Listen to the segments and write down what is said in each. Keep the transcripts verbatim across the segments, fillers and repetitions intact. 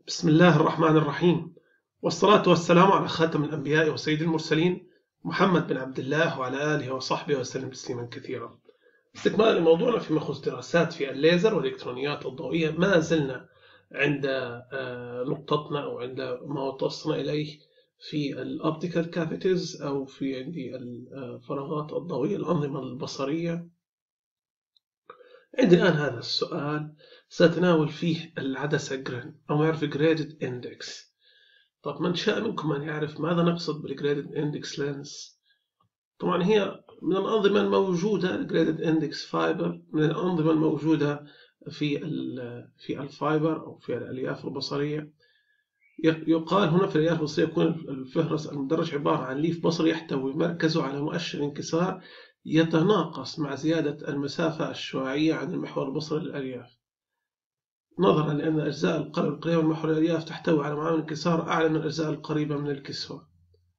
بسم الله الرحمن الرحيم، والصلاة والسلام على خاتم الأنبياء وسيد المرسلين محمد بن عبد الله وعلى آله وصحبه وسلم تسليما كثيرا. استكمالا لموضوعنا فيما يخص دراسات في الليزر والإلكترونيات الضوئية، ما زلنا عند نقطتنا أو عند ما وصلنا إليه في الأوبتيكال كافيتيز أو في عندي الفراغات الضوئية، الأنظمة البصرية. عندي الآن هذا السؤال سأتناول فيه العدسة جرين أو ما يعرف Graded Index. طب من شاء منكم أن يعرف ماذا نقصد بالجريدد إندكس لينس؟ طبعا هي من الأنظمة الموجودة الجريدد إندكس فايبر، من الأنظمة الموجودة في في الفايبر أو في الألياف البصرية. يقال هنا في الألياف البصرية يكون الفهرس المدرج عبارة عن ليف بصري يحتوي مركزه على مؤشر انكسار يتناقص مع زيادة المسافة الشعاعية عن المحور البصري للألياف، نظرا لأن الأجزاء القريبة القريبة من محور الألياف تحتوي على معامل انكسار أعلى من الأجزاء القريبة من الكسوة.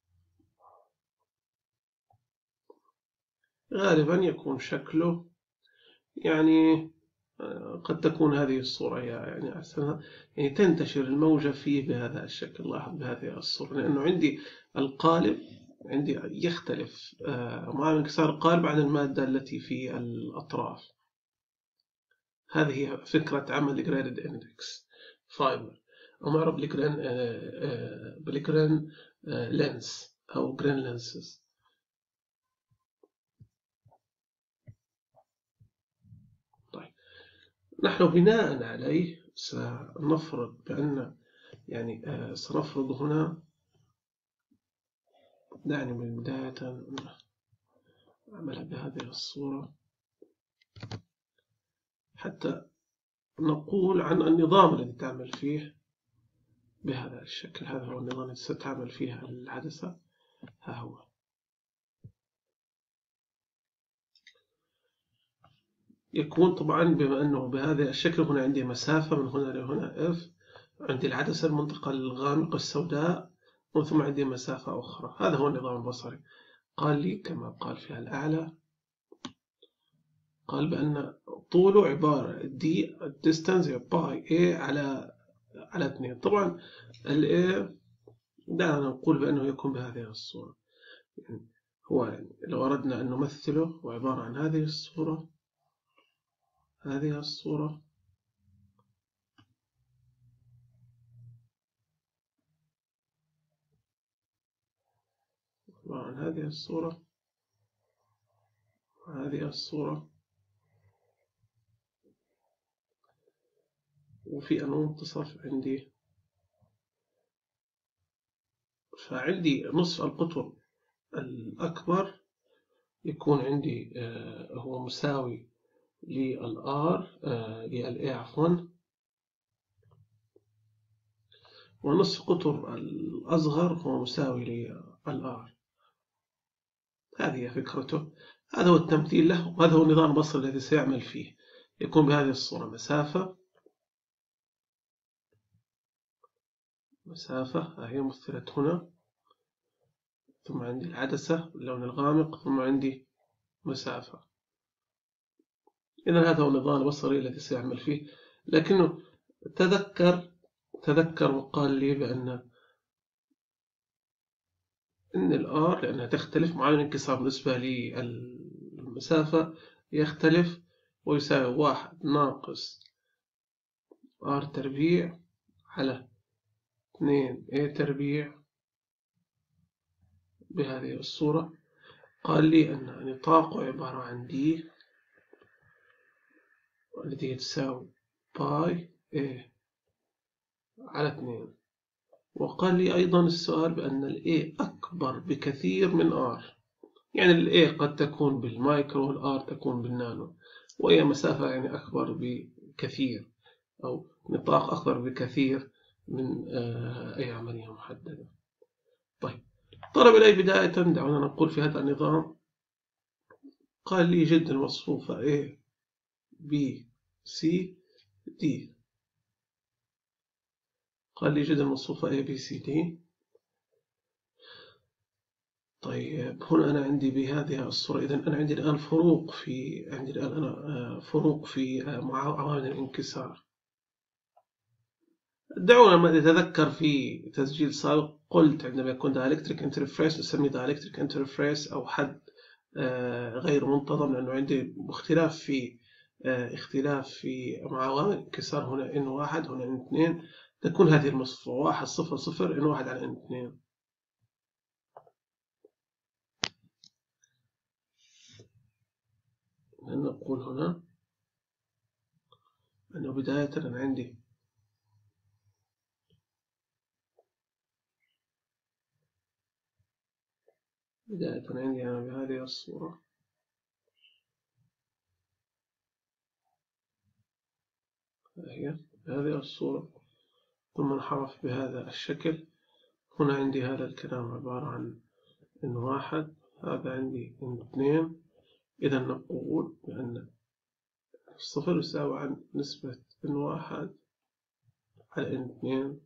غالبا يكون شكله يعني قد تكون هذه الصورة يعني أحسنها، يعني تنتشر الموجة فيه بهذا الشكل. لاحظ بهذه الصورة لأنه عندي القالب عندي يختلف معامل انكسار القالب عن المادة التي في الأطراف. هذه هي فكرة عمل Graded Index Fiber أو معروف بالجرين لينس أو جرين لينسز. طيب، نحن بناء عليه سنفرض بأن يعني سنفرض هنا، دعني من بداية أعملها بهذه الصورة حتى نقول عن النظام الذي تعمل فيه بهذا الشكل. هذا هو النظام الذي ستعمل فيه العدسة. ها هو يكون طبعا بما أنه بهذا الشكل هنا عندي مسافة من هنا لهنا F، عندي العدسة المنطقة الغامقة السوداء، ومن ثم عندي مسافة أخرى. هذا هو النظام البصري. قال لي كما قال في الأعلى، قال بأن طوله عبارة دي distance باي A على على اثنين. طبعا ال A دعنا نقول بأنه يكون بهذه الصورة. يعني هو يعني لو أردنا أن نمثله هو عبارة عن هذه الصورة، هذه الصورة، عبارة عن هذه الصورة، هذه الصورة، وفي المنتصف عندي، فعندي نصف القطر الأكبر يكون عندي آه هو مساوي للآر آه للA عفوا، ونصف قطر الأصغر هو مساوي للآر. هذه فكرته، هذا هو التمثيل له، وهذا هو النظام البصري الذي سيعمل فيه. يكون بهذه الصورة مسافة مسافة هي مثلت هنا، ثم عندي العدسة باللون الغامق، ثم عندي مسافة. إذن هذا هو النظام البصري الذي سيعمل فيه. لكنه تذكر تذكر وقال لي بأن إن الآر لأنها تختلف، معامل الانكسار بالنسبة للمسافة يختلف، ويساوي واحد ناقص آر تربيع على اثنين A تربيع بهذه الصورة. قال لي أن نطاقه عبارة عن دي التي تساوي باي A على اثنين. وقال لي أيضا السؤال بأن ال A أكبر بكثير من R، يعني ال A قد تكون بالمايكرو وال R تكون بالنانو، وهي مسافة يعني أكبر بكثير أو نطاق أكبر بكثير من أي عملية محددة. طيب، طلب إلي بداية دعونا نقول في هذا النظام، قال لي جد المصفوفة A B C D، قال لي جد المصفوفة A B C D. طيب، هنا أنا عندي بهذه الصورة، إذن أنا عندي الآن فروق في عندي الآن أنا فروق في عوامل الانكسار. دعونا نتذكر في تسجيل سابق قلت عندما يكون dielectric interface نسميه dielectric interface أو حد غير منتظم، لأنه عندي اختلاف في اختلاف في مع عوامل انكسار، هنا إن واحد هنا إن اثنين، تكون هذه المصفوفة واحد صفر صفر إن واحد على إن اثنين. نقول هنا أنه بداية أنا عندي بداية عندي أنا بهذه الصورة، هي هذه الصورة ثم انحرف بهذا الشكل. هنا عندي هذا الكلام عبارة عن إن واحد، هذا عندي إن اثنين. إذا نقول بأن الصفر يساوي عن نسبة إن واحد على إن اثنين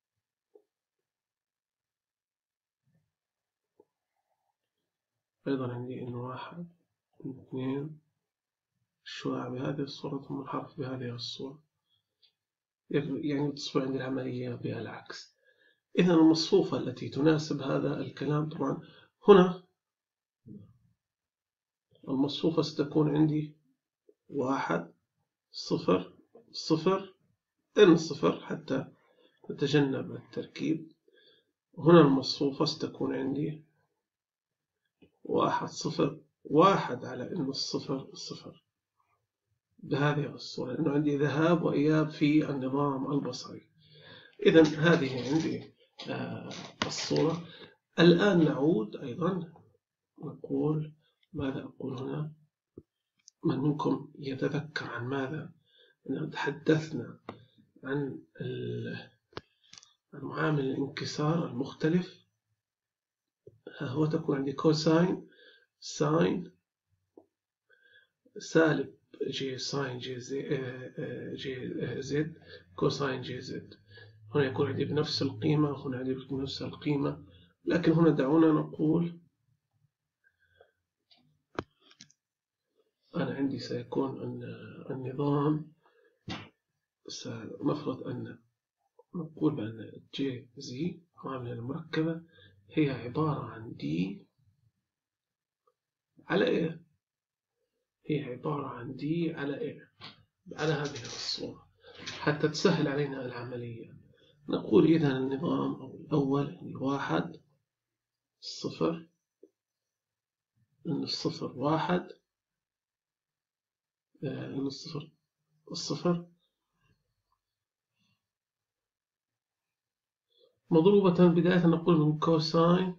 أيضا عندي إن واحد إن اثنين الشعاع بهذه الصورة ثم الحرف بهذه الصورة، يعني تصبح عندي العملية بها العكس. إذا المصفوفة التي تناسب هذا الكلام طبعا هنا المصفوفة ستكون عندي واحد صفر صفر إن صفر حتى نتجنب التركيب. هنا المصفوفة ستكون عندي واحد صفر واحد على إن الصفر صفر بهذه الصورة، لأنه عندي ذهاب وإياب في النظام البصري. إذا هذه عندي آه الصورة. الآن نعود أيضا نقول ماذا أقول هنا. من منكم يتذكر عن ماذا تحدثنا؟ عن المعامل الانكسار المختلف. ها هو تكون عندي كوساين ساين سالب جي ساين جي زي جي زد كوساين جي زد. هنا يكون عندي بنفس القيمة، هنا عندي بنفس القيمة، لكن هنا دعونا نقول أنا عندي سيكون أن النظام سنفرض أن نقول بأن جي زي معاملة المركبة هي عبارة عن دي على إيه؟ هي عبارة عن دي على إيه؟ على هذه الصورة حتى تسهل علينا العملية. نقول إذا النظام أو الأول واحد صفر إن الصفر واحد إن الصفر الصفر مضروبة بداية نقول من كوساين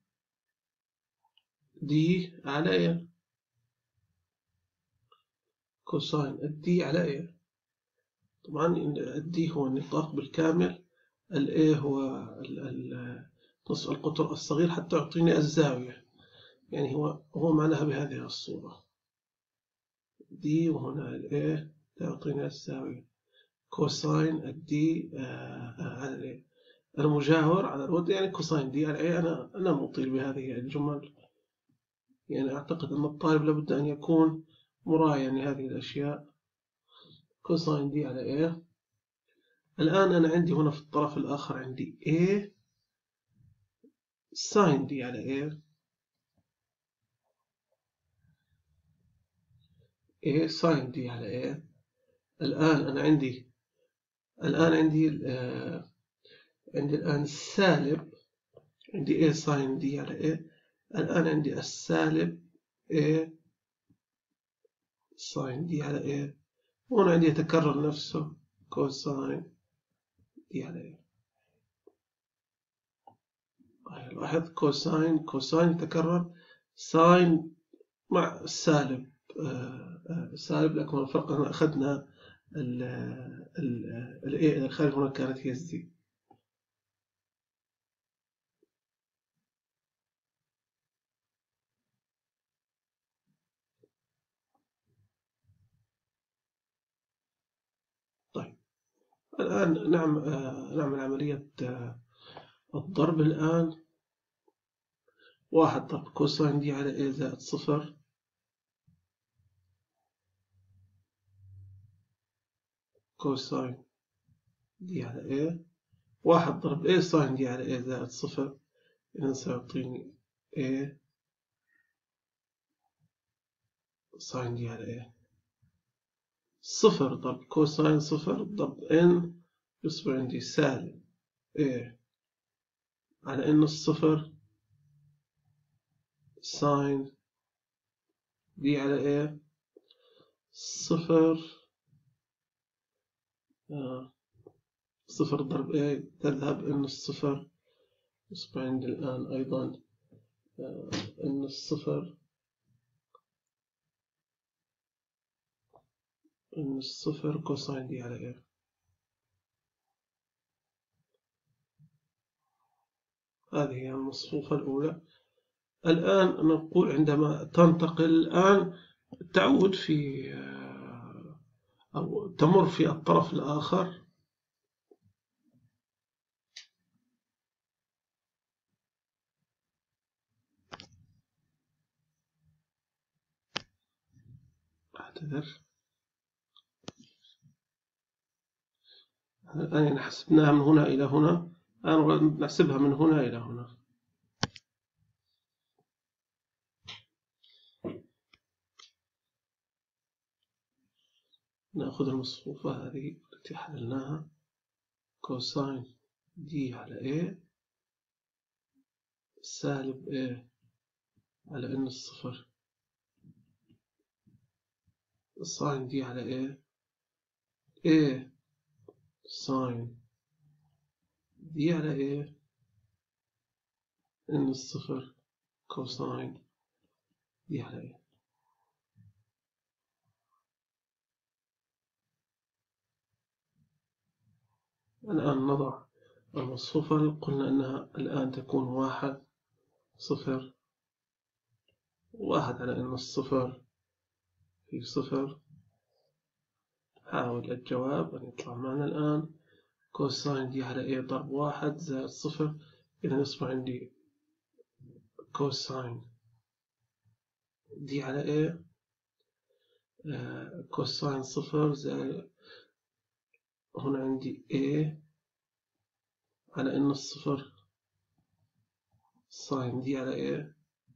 دي على إيه؟ كوساين الدي على إيه؟ طبعا الدي هو النطاق بالكامل، الإيه هو نصف القطر الصغير حتى يعطيني الزاوية، يعني هو هو معناها بهذه الصورة دي، وهنا الإيه تعطيني الزاوية كوساين الدي على الإيه المجاور على الود، يعني كوساين دي على الإيه. أنا أنا مطيل بهذه الجمل، يعني أعتقد أن الطالب لابد أن يكون مراعيا لهذه الأشياء. كوساين دي على إيه. الآن أنا عندي هنا في الطرف الآخر عندي A ساين دي على إيه A ساين دي على إيه. الآن أنا عندي الآن عندي آه عندي الآن سالب عندي A ساين دي على إيه. الآن عندي السالب A ساين دي على إيه، وهنا عندي يتكرر نفسه كوساين دي على إيه. لاحظ كوساين كوساين يتكرر، ساين مع السالب آه آه سالب، لكن الفرق أن أخذنا ال ال ال A إلى الخارج، هنا كانت هي الزي. طيب الآن نعم آه نعمل عملية آه الضرب. الآن واحد ضرب كوساين دي على A زائد صفر كوساين دي على A. واحد ضرب A ساين دي على A زائد صفر، إذا سيعطيني A ساين دي على A. صفر ضرب كوساين صفر ضرب N يصبح عندي سالب A على N الصفر ساين دي على A. صفر آه. صفر ضرب A تذهب N الصفر، يصبح عندي الآن أيضا آه. N الصفر N الصفر كوساين دي على A. هذه هي المصفوفة الأولى. الآن نقول عندما تنتقل الآن تعود في أو تمر في الطرف الآخر، أعتذر الآن حسبناها من هنا إلى هنا، الآن نحسبها من هنا إلى هنا. نأخذ المصفوفة هذه التي حللناها، كوساين دي على A سالب A على N الصفر ساين دي على A A ساين دي على A N الصفر كوساين دي على A. الآن نضع المصفوفة، قلنا أنها الآن تكون واحد صفر واحد على N الصفر في صفر. حاول الجواب أن يطلع معنا الآن كوساين دي على A ضرب واحد زائد صفر، إذا يصبح عندي كوساين دي على A آه كوساين صفر زائد هنا عندي A على N الصفر ساين دي على A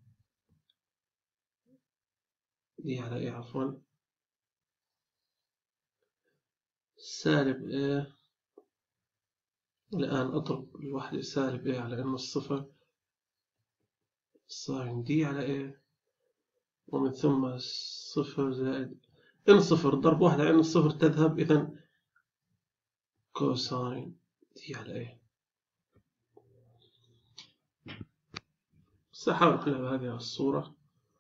دي على A عفوا سالب A. الآن أضرب الوحدة سالب A على N الصفر ساين دي على A، ومن ثم صفر زائد N صفر ضرب واحد على N الصفر تذهب، إذن كوساين دي على A. سأحاول أحلها بهذه الصورة.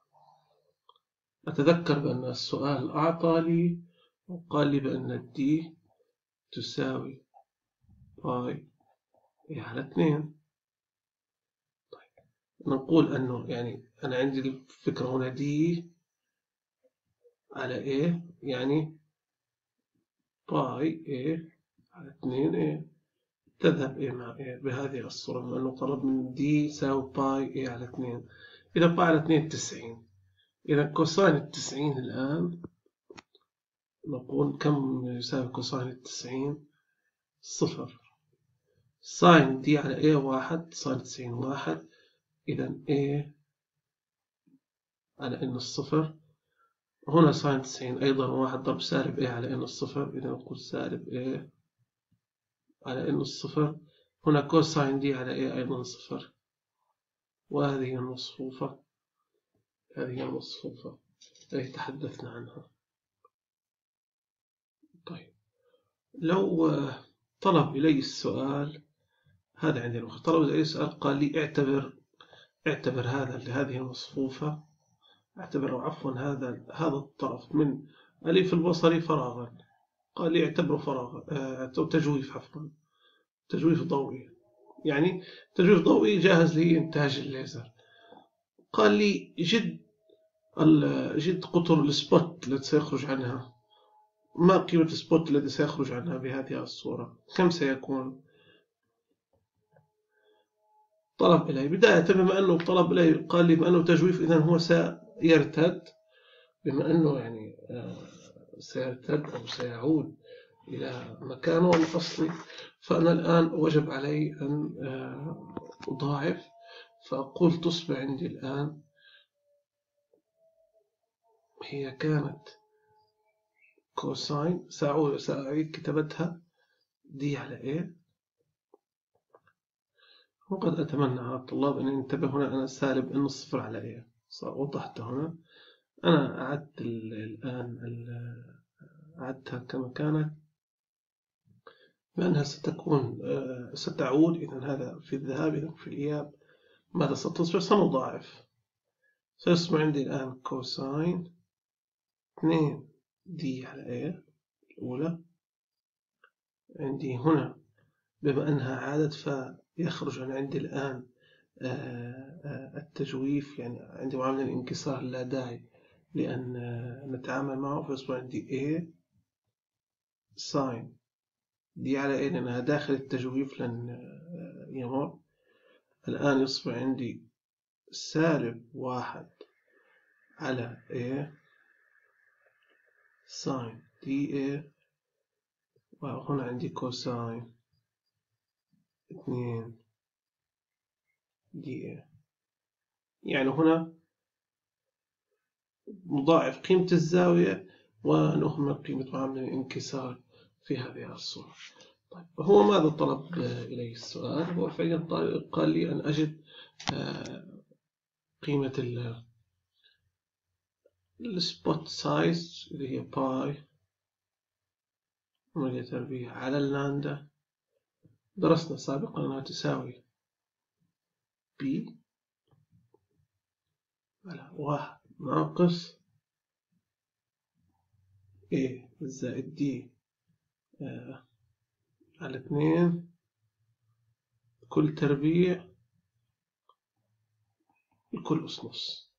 أتذكر بأن السؤال أعطى لي وقال لي بأن الدي تساوي باي A على اثنين. طيب نقول أنه يعني أنا عندي الفكرة هنا دي على A يعني باي A على اثنين A، تذهب A مع A بهذه الصورة، بما أنه طلب من دي يساوي باي A على اثنين. إذا باي على اثنين تسعين، إذا كوساين التسعين الآن نقول كم يساوي كوساين التسعين؟ صفر. ساين دي على A واحد، ساين تسعين واحد، إذا A على N الصفر. هنا ساين تسعين أيضا واحد ضرب سالب A على N الصفر، إذا نقول سالب A على N الصفر. هنا كوساين دي على A أيضا صفر. وهذه المصفوفة، هذه المصفوفة التي تحدثنا عنها. طيب لو طلب إلي السؤال هذا عندنا، طلب إلي السؤال قال لي اعتبر اعتبر هذا لهذه المصفوفة، اعتبر أو عفوا هذا هذا الطرف من ألف البصري فراغا. قال لي اعتبره فراغا أو تجويف عفوا تجويف ضوئي، يعني تجويف ضوئي جاهز لإنتاج الليزر. قال لي جد جد قطر السبوت التي سيخرج عنها، ما قيمة السبوت الذي سيخرج عنها بهذه الصورة، كم سيكون؟ طلب إلي بداية، بما أنه طلب إلي قال لي بما أنه تجويف إذن هو سيرتد، بما أنه يعني سيرتد أو سيعود إلى مكانه الأصلي، فأنا الآن وجب علي أن أضاعف، فأقول تصبح عندي الآن هي كانت كوساين، سأعيد كتابتها دي على إيه. وقد أتمنى على الطلاب أن ينتبه هنا أنا سالب إن الصفر على إيه، وضحت هنا. أنا أعدت الآن أعدتها كما كانت بأنها ستكون ستعود. إذن هذا في الذهاب، إذن في الإياب ماذا ستصبح؟ سنضاعف. سيصبح عندي الآن كوساين اثنين دي على إيه الأولى. عندي هنا بما أنها عادت فيخرج عن عندي الآن التجويف، يعني عندي معامل الانكسار لا داعي لأن نتعامل معه، فيصبح عندي A ساين دي على A لأنها داخل التجويف لن يمر. الآن يصبح عندي سالب واحد على A ساين دي A، وهنا عندي كوساين اثنين دي A. يعني هنا نضاعف قيمة الزاوية ونهمل قيمة معامل الانكسار في هذه الصورة. طيب هو ماذا طلب إلي السؤال؟ هو فعليا قال لي أن أجد قيمة السبوت سايز اللي هي باي ومجية تربيع على اللاندا. درسنا سابقا أنها تساوي بي على واحد ناقص A زائد دي آه على اثنين كل تربيع الكل أس نص.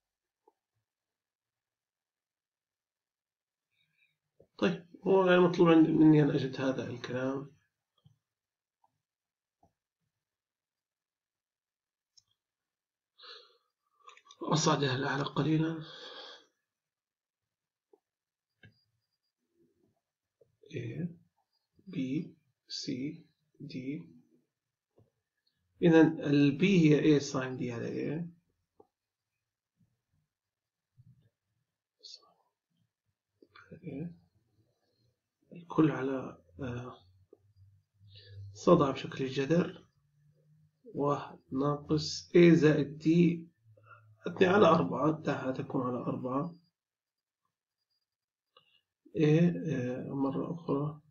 طيب هو يعني مطلوب مني أن أجد هذا الكلام. أصعدها الأعلى قليلا. A B C D. إذن ال B هي A ساين دي على A، الكل على صدع بشكل جذر واحد ناقص A زائد D اثنين على أربعة، تحت تكون على أربعة A مرة أخرى.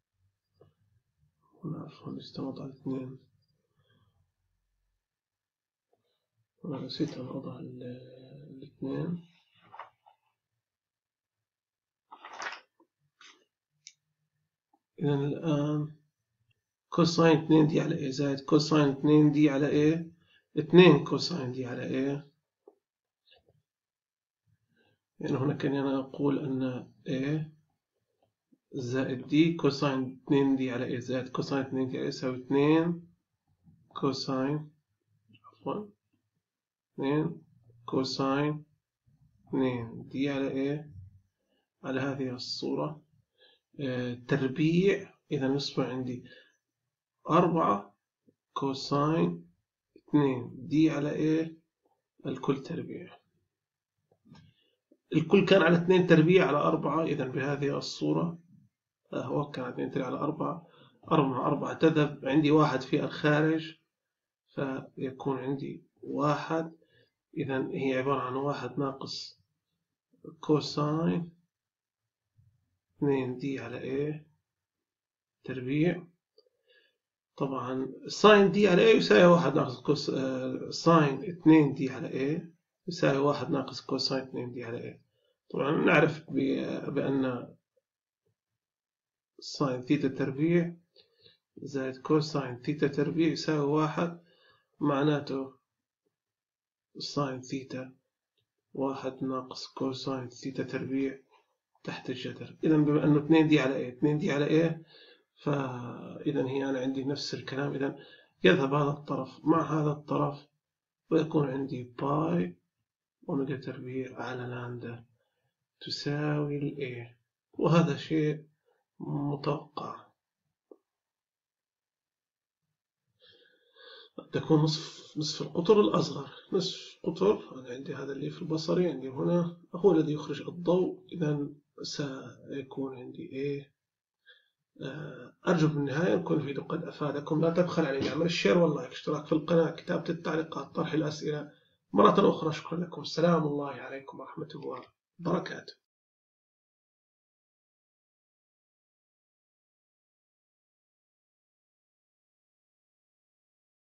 هنا عفوا نستمد على اثنين، أنا نسيت أن أضع الاثنين. إذن الآن كوساين اثنين دي على A زائد كوساين اثنين دي على A، اثنين كوساين دي على A. يعني هنا كان أنا أقول أن A زائد دي كوساين اثنين دي على A زائد كوساين اثنين دي على A يساوي اثنين كوساين عفوا اثنين كوساين اثنين دي على A على هذه الصورة آه تربيع. إذا يصبح عندي أربعة كوساين اثنين دي على A الكل تربيع. الكل كان على اثنين تربيع على أربعة. إذا بهذه الصورة هو كان اثنين تربيع على أربعة، أربعة أربعة تذهب، عندي واحد في الخارج فيكون عندي واحد. إذا هي عبارة عن واحد ناقص كوساين اثنين دي على A تربيع. طبعا ساين دي على A يساوي واحد ناقص كوس آه ساين اثنين دي على A يساوي واحد ناقص كوساين اثنين دي على A. طبعا نعرف بأن ساين ثيتا تربيع زائد كوساين ثيتا تربيع يساوي واحد، معناته ساين ثيتا واحد ناقص كوساين ثيتا تربيع تحت الجذر. إذا بما أنه اثنين دي على A اثنين دي على A، فإذا هي أنا عندي نفس الكلام. إذا يذهب هذا الطرف مع هذا الطرف ويكون عندي باي أوميجا تربيع على لامدا تساوي ال A. وهذا شيء متوقعة. تكون نصف نصف القطر الأصغر، نصف قطر. أنا عندي هذا اللي في البصري عندي هنا هو الذي يخرج الضوء، إذا سيكون عندي إيه. أرجو بالنهاية أكون الفيديو قد أفادكم. لا تبخل علينا اعمل الشير واللايك، اشتراك في القناة، كتابة التعليقات، طرح الأسئلة. مرة أخرى شكرا لكم. السلام الله عليكم ورحمة الله وبركاته.